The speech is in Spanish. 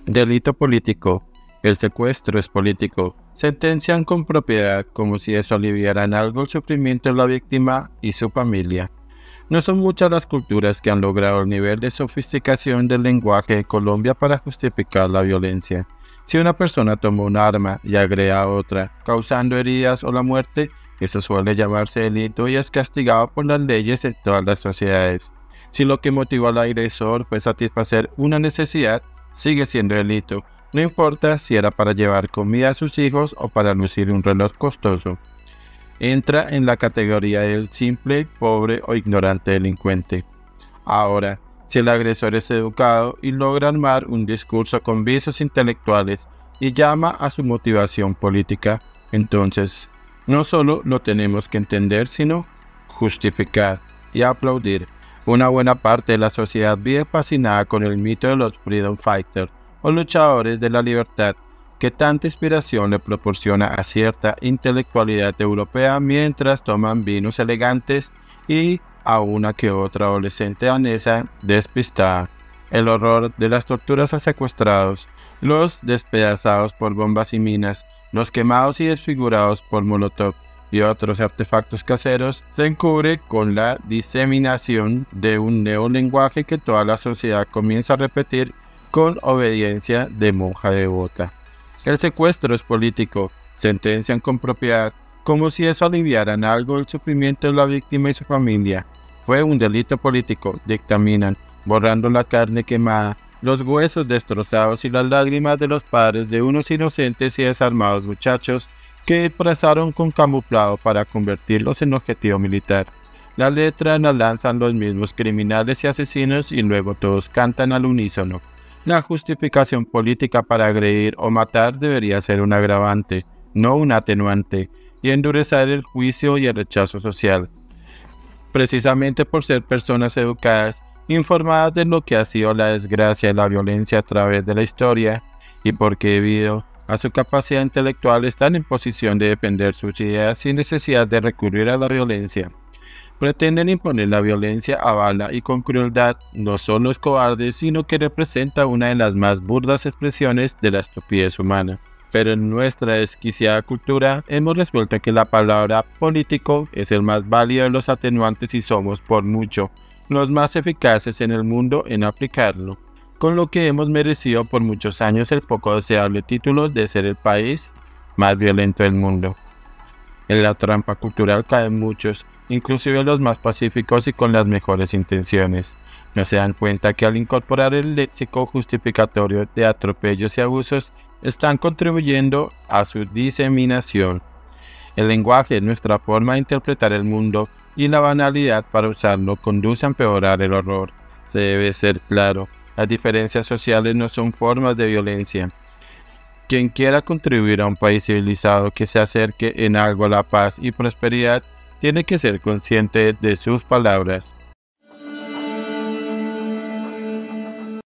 Delito político. El secuestro es político. Sentencian con propiedad como si eso aliviara en algo el sufrimiento de la víctima y su familia. No son muchas las culturas que han logrado el nivel de sofisticación del lenguaje de Colombia para justificar la violencia. Si una persona toma un arma y agrede a otra, causando heridas o la muerte, eso suele llamarse delito y es castigado por las leyes en todas las sociedades. Si lo que motivó al agresor fue satisfacer una necesidad, sigue siendo delito, no importa si era para llevar comida a sus hijos o para lucir un reloj costoso. Entra en la categoría del simple, pobre o ignorante delincuente. Ahora, si el agresor es educado y logra armar un discurso con vicios intelectuales y llama a su motivación política, entonces no solo lo tenemos que entender, sino justificar y aplaudir. Una buena parte de la sociedad vive fascinada con el mito de los freedom fighters o luchadores de la libertad, que tanta inspiración le proporciona a cierta intelectualidad europea mientras toman vinos elegantes y a una que otra adolescente danesa despistada. El horror de las torturas a secuestrados, los despedazados por bombas y minas, los quemados y desfigurados por Molotov y otros artefactos caseros, se encubre con la diseminación de un neolenguaje que toda la sociedad comienza a repetir con obediencia de monja devota. El secuestro es político, sentencian con propiedad, como si eso aliviara en algo el sufrimiento de la víctima y su familia. Fue un delito político, dictaminan, borrando la carne quemada, los huesos destrozados y las lágrimas de los padres de unos inocentes y desarmados muchachos que disfrazaron con camuflado para convertirlos en objetivo militar. La letra la lanzan los mismos criminales y asesinos y luego todos cantan al unísono. La justificación política para agredir o matar debería ser un agravante, no un atenuante, y endurecer el juicio y el rechazo social. Precisamente por ser personas educadas, informadas de lo que ha sido la desgracia y la violencia a través de la historia, y porque debido a su capacidad intelectual están en posición de defender sus ideas sin necesidad de recurrir a la violencia. Pretenden imponer la violencia a bala y con crueldad. No solo es cobarde, sino que representa una de las más burdas expresiones de la estupidez humana. Pero en nuestra desquiciada cultura hemos resuelto que la palabra político es el más válido de los atenuantes y somos, por mucho, los más eficaces en el mundo en aplicarlo, con lo que hemos merecido por muchos años el poco deseable título de ser el país más violento del mundo. En la trampa cultural caen muchos, inclusive los más pacíficos y con las mejores intenciones. No se dan cuenta que al incorporar el léxico justificatorio de atropellos y abusos, están contribuyendo a su diseminación. El lenguaje, nuestra forma de interpretar el mundo y la banalidad para usarlo conduce a empeorar el horror. Se debe ser claro, las diferencias sociales no son formas de violencia. Quien quiera contribuir a un país civilizado que se acerque en algo a la paz y prosperidad, tiene que ser consciente de sus palabras.